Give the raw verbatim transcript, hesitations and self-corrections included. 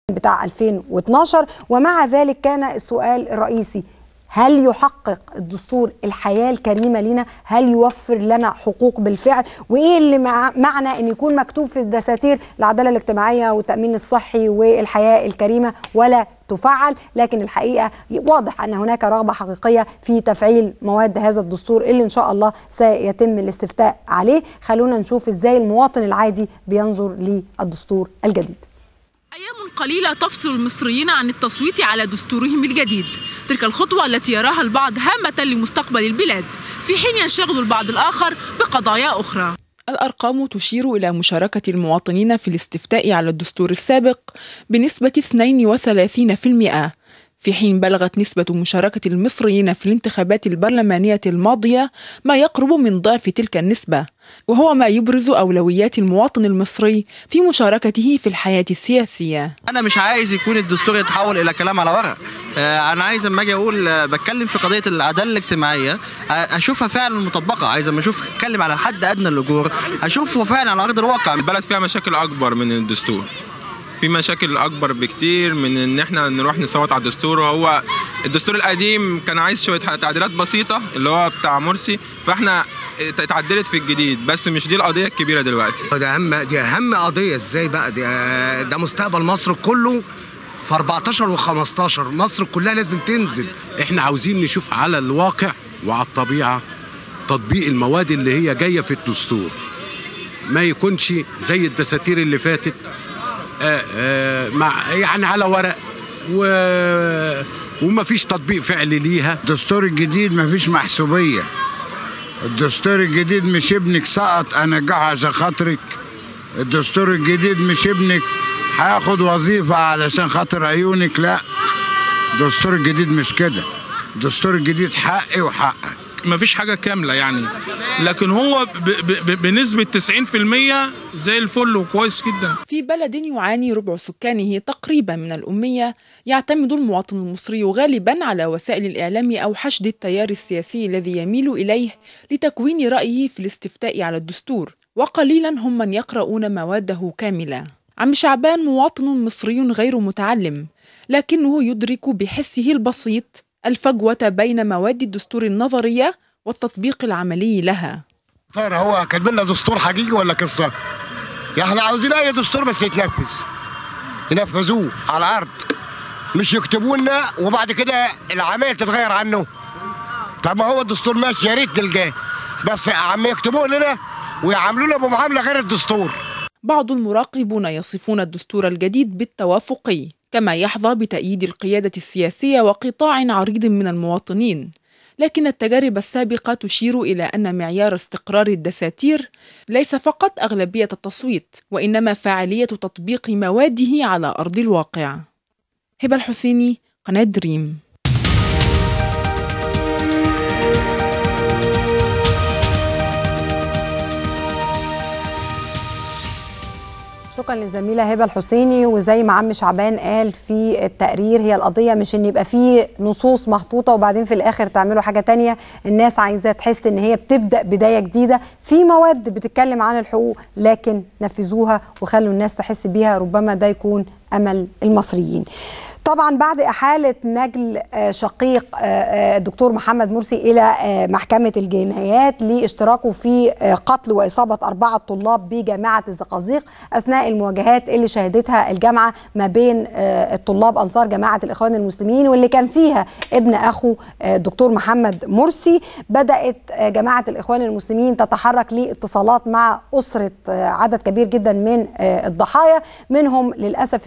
بتاع ألفين واثناشر. ومع ذلك كان السؤال الرئيسي: هل يحقق الدستور الحياة الكريمة لنا؟ هل يوفر لنا حقوق بالفعل؟ وإيه اللي مع معنى أن يكون مكتوب في الدساتير العدالة الاجتماعية والتأمين الصحي والحياة الكريمة ولا تفعل؟ لكن الحقيقة واضح أن هناك رغبة حقيقية في تفعيل مواد هذا الدستور اللي إن شاء الله سيتم الاستفتاء عليه. خلونا نشوف إزاي المواطن العادي بينظر للدستور الجديد. أيام قليلة تفصل المصريين عن التصويت على دستورهم الجديد، تلك الخطوة التي يراها البعض هامة لمستقبل البلاد، في حين ينشغل البعض الآخر بقضايا أخرى. الأرقام تشير إلى مشاركة المواطنين في الاستفتاء على الدستور السابق بنسبة اثنين وثلاثين بالمئة، في حين بلغت نسبة مشاركة المصريين في الانتخابات البرلمانية الماضية ما يقرب من ضعف تلك النسبة، وهو ما يبرز أولويات المواطن المصري في مشاركته في الحياة السياسية. أنا مش عايز يكون الدستور يتحول إلى كلام على ورق، أنا عايز أما أجي أقول بتكلم في قضية العدالة الاجتماعية أشوفها فعلا مطبقة، عايز أما أشوف أتكلم على حد أدنى الأجور أشوفه فعلا على أرض الواقع. البلد فيها مشاكل أكبر من الدستور، في مشاكل اكبر بكتير من ان احنا نروح نصوت على الدستور. وهو الدستور القديم كان عايز شويه تعديلات بسيطه اللي هو بتاع مرسي، فاحنا اتعدلت في الجديد، بس مش دي القضيه الكبيره دلوقتي. ده اهم دي اهم قضيه. ازاي بقى؟ ده, ده مستقبل مصر كله في أربعتاشر وخمستاشر، مصر كلها لازم تنزل. احنا عاوزين نشوف على الواقع وعلى الطبيعه تطبيق المواد اللي هي جايه في الدستور، ما يكونش زي الدساتير اللي فاتت آآ آآ مع يعني على ورق و... وما فيش تطبيق فعلي ليها. الدستور الجديد ما فيش محسوبيه. الدستور الجديد مش ابنك سقط انجحه عشان خاطرك. الدستور الجديد مش ابنك هياخد وظيفه علشان خاطر عيونك، لا. الدستور الجديد مش كده. الدستور الجديد حقي وحقك. ما فيش حاجه كامله يعني، لكن هو ب ب بنسبه تسعين بالمئة زي الفل وكويس جدا. في بلد يعاني ربع سكانه تقريبا من الأمية، يعتمد المواطن المصري غالبا على وسائل الإعلام أو حشد التيار السياسي الذي يميل إليه لتكوين رأيه في الاستفتاء على الدستور، وقليلا هم من يقرؤون مواده كاملة. عم شعبان مواطن مصري غير متعلم، لكنه يدرك بحسه البسيط الفجوة بين مواد الدستور النظرية والتطبيق العملي لها. طيب هو كاتب لنا دستور حقيقي ولا قصة؟ احنا عاوزين اي دستور بس يتنفذ، ينفذوه على الارض، مش يكتبوا لنا وبعد كده العملية تتغير عنه. طب ما هو الدستور ماشي، يا ريت نلقاه، بس عم يكتبوه لنا ويعاملونا بمعاملة غير الدستور. بعض المراقبون يصفون الدستور الجديد بالتوافقي، كما يحظى بتأييد القيادة السياسية وقطاع عريض من المواطنين، لكن التجارب السابقة تشير إلى أن معيار استقرار الدساتير ليس فقط أغلبية التصويت، وإنما فاعلية تطبيق مواده على أرض الواقع. هبة الحسيني، قناة دريم. شكرا للزميله هبه الحسيني. وزي ما عم شعبان قال في التقرير، هي القضيه مش ان يبقى في نصوص محطوطه وبعدين في الاخر تعملوا حاجه تانية. الناس عايزه تحس ان هي بتبدا بدايه جديده في مواد بتتكلم عن الحقوق، لكن نفذوها وخلوا الناس تحس بيها، ربما ده يكون امل المصريين. طبعا بعد إحالة نجل شقيق الدكتور محمد مرسي إلى محكمة الجنايات لاشتراكه في قتل وإصابة أربعة طلاب بجامعة الزقازيق أثناء المواجهات اللي شهدتها الجامعة ما بين الطلاب أنصار جماعة الإخوان المسلمين واللي كان فيها ابن أخو الدكتور محمد مرسي، بدأت جماعة الإخوان المسلمين تتحرك لاتصالات مع أسرة عدد كبير جدا من الضحايا، منهم للأسف